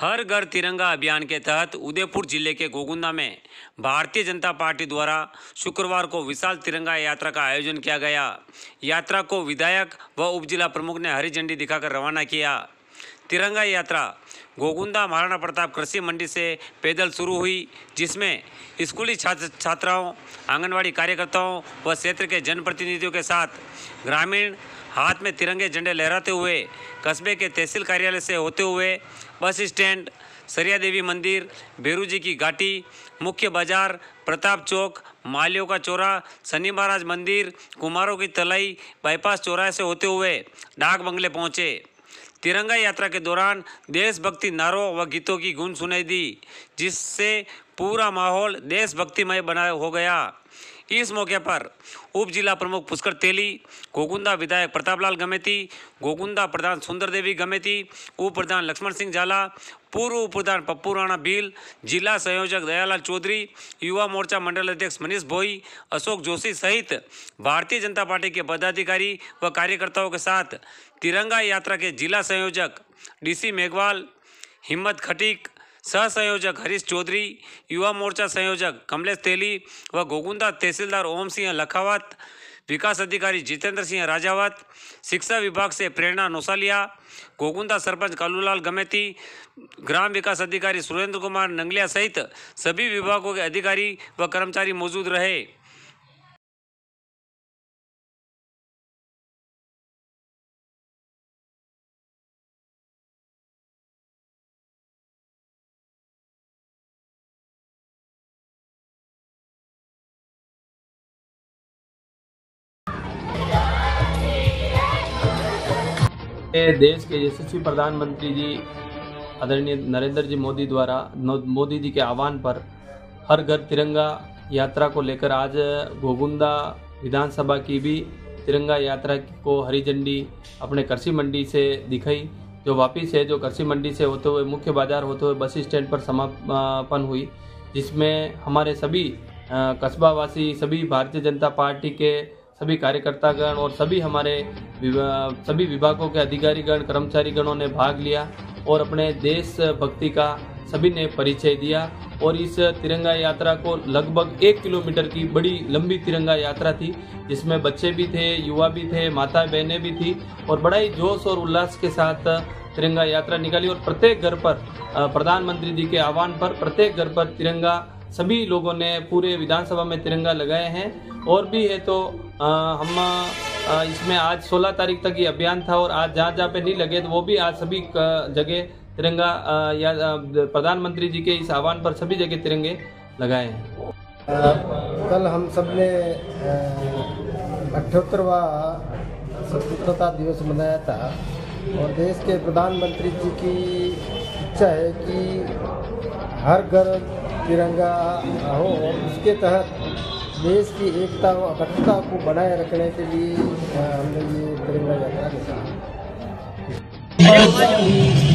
हर घर तिरंगा अभियान के तहत उदयपुर जिले के गोगुंदा में भारतीय जनता पार्टी द्वारा शुक्रवार को विशाल तिरंगा यात्रा का आयोजन किया गया। यात्रा को विधायक व उप जिला प्रमुख ने हरी झंडी दिखाकर रवाना किया। तिरंगा यात्रा गोगुंदा महाराणा प्रताप कृषि मंडी से पैदल शुरू हुई, जिसमें स्कूली छात्राओं, आंगनवाड़ी कार्यकर्ताओं व क्षेत्र के जनप्रतिनिधियों के साथ ग्रामीण हाथ में तिरंगे झंडे लहराते हुए कस्बे के तहसील कार्यालय से होते हुए बस स्टैंड, सरिया देवी मंदिर, बेरू जी की घाटी, मुख्य बाजार, प्रताप चौक, मालियों का चौरा, शनि महाराज मंदिर, कुमारों की तलाई, बाईपास चौराहे से होते हुए डाक बंगले पहुंचे। तिरंगा यात्रा के दौरान देशभक्ति नारों व गीतों की गूंज सुनाई दी, जिससे पूरा माहौल देशभक्तिमय बना हो गया। इस मौके पर उप जिला प्रमुख पुष्कर तेली, गोगुंदा विधायक प्रतापलाल गमेती, गोगुंदा प्रधान सुंदर देवी गमेती, उप प्रधान लक्ष्मण सिंह झाला, पूर्व उप प्रधान पप्पू राणा भील, जिला संयोजक दयालाल चौधरी, युवा मोर्चा मंडल अध्यक्ष मनीष भोई, अशोक जोशी सहित भारतीय जनता पार्टी के पदाधिकारी व कार्यकर्ताओं के साथ तिरंगा यात्रा के जिला संयोजक डीसी मेघवाल, हिम्मत खटीक, सह संयोजक हरीश चौधरी, युवा मोर्चा संयोजक कमलेश तेली व गोगुंदा तहसीलदार ओम सिंह लखावत, विकास अधिकारी जितेंद्र सिंह राजावत, शिक्षा विभाग से प्रेरणा नौसालिया, गोगुंदा सरपंच कालूलाल गमेती, ग्राम विकास अधिकारी सुरेंद्र कुमार नंगलिया सहित सभी विभागों के अधिकारी व कर्मचारी मौजूद रहे। देश के यशस्वी प्रधानमंत्री जी आदरणीय नरेंद्र जी मोदी जी के आह्वान पर हर घर तिरंगा यात्रा को लेकर आज गोगुंदा विधानसभा की भी तिरंगा यात्रा को हरी झंडी अपने कृषि मंडी से दिखाई, जो वापिस है, जो कृषि मंडी से होते हुए मुख्य बाजार होते हुए बस स्टैंड पर समापन हुई, जिसमें हमारे सभी कस्बावासी, सभी भारतीय जनता पार्टी के सभी कार्यकर्तागण और सभी हमारे सभी विभागों के अधिकारीगण, कर्मचारीगणों ने भाग लिया और अपने देशभक्ति का सभी ने परिचय दिया। और इस तिरंगा यात्रा को लगभग 1 किलोमीटर की बड़ी लंबी तिरंगा यात्रा थी, जिसमें बच्चे भी थे, युवा भी थे, माता बहनें भी थी और बड़ा ही जोश और उल्लास के साथ तिरंगा यात्रा निकाली। और प्रत्येक घर पर प्रधानमंत्री जी के आह्वान पर प्रत्येक घर पर तिरंगा सभी लोगों ने पूरे विधानसभा में तिरंगा लगाए हैं। और भी है तो हम इसमें आज 16 तारीख तक ये अभियान था और आज जहाँ पे नहीं लगे तो वो भी आज सभी जगह तिरंगा या प्रधानमंत्री जी के इस आह्वान पर सभी जगह तिरंगे लगाए हैं। कल हम सब ने 78वां स्वतंत्रता दिवस मनाया था और देश के प्रधानमंत्री जी की इच्छा है कि हर घर तिरंगा हो और उसके तहत देश की एकता व अखंडता को बनाए रखने के लिए हमने ये तिरंगा यात्रा निकाली।